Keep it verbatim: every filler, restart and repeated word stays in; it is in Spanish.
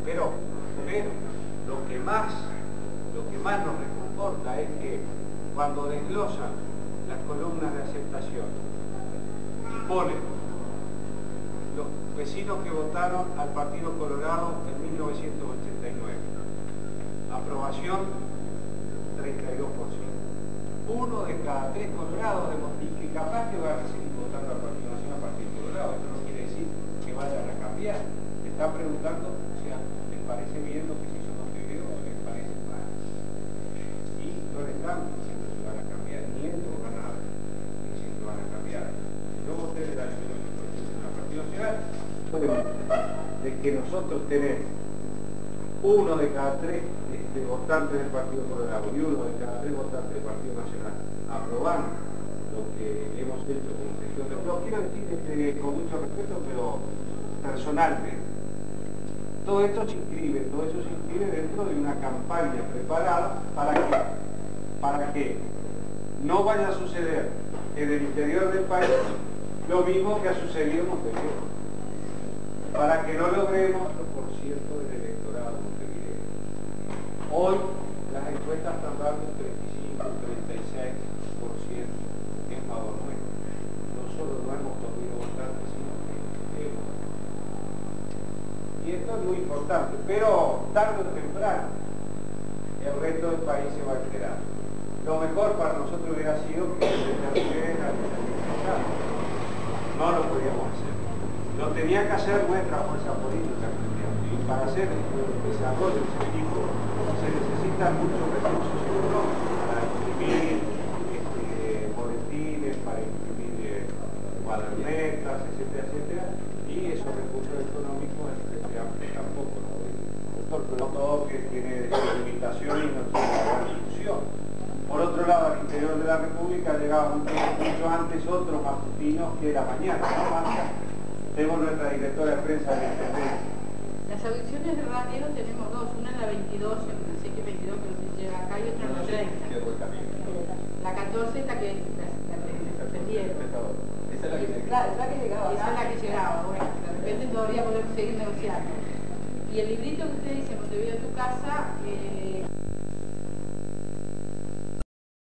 Pero, pero lo que más, lo que más nos reconforta es que cuando desglosan las columnas de aceptación y ponen los vecinos que votaron al Partido Colorado en mil novecientos ochenta y nueve, aprobación treinta y dos por ciento. Uno de cada tres colorados, y que capaz que van a seguir votando al Partido Nacional, al Partido Colorado. Esto no quiere decir que vayan a cambiar. Te están preguntando, o sea, ¿les parece bien lo que se hizo con Figueroa o les parece mal? Y no le están diciendo que van a cambiar, ni ellos van a decir que van a cambiar. Luego ustedes dan el Partido Nacional, de que nosotros tenemos uno de cada tres de votantes del Partido Colorado y uno de cada tres votantes del Partido Nacional aprobando lo que hemos hecho como gestión de Lo quiero decir este, con mucho respeto, pero personalmente. Todo esto se inscribe, todo eso se inscribe dentro de una campaña preparada para que, para que no vaya a suceder en el interior del país lo mismo que ha sucedido en Montevideo. Para que no logremos el por ciento del electorado de Montevideo. Hoy las encuestas están dando un treinta y cinco, treinta y seis por ciento en favor nuestro. No solo no hemos podido votar, sino que hemos. Y esto es muy importante, pero tarde o temprano el resto del país se va a enterar. Lo mejor para nosotros hubiera sido que se terminara no lo podíamos hacer. Lo tenía que hacer nuestra fuerza política. Y para hacer el desarrollo de ese equipo se necesitan muchos recursos económicos para imprimir este, boletines, para imprimir eh, cuadernetas, etcétera, etcétera. Y esos recursos económicos el Frente Amplio tampoco lo ve. Doctor, pero todo que tiene limitaciones y no tiene la gran discusión. Por otro lado, al interior de la República llegaban mucho antes otros matutinos que la mañana, ¿no, Marta? Tenemos nuestra directora de prensa de Intendencia. Las audiciones de radio tenemos dos, una en la veintidós, en la C X veintidós que nos llega acá, y otra en la treinta. La catorce es la que la que suspendieron. Esa es la que Claro, es la que llegaba. Esa es la que llegaba, bueno, de repente todavía podemos seguir negociando. Y el librito que usted dice, Montevideo tu casa, eh,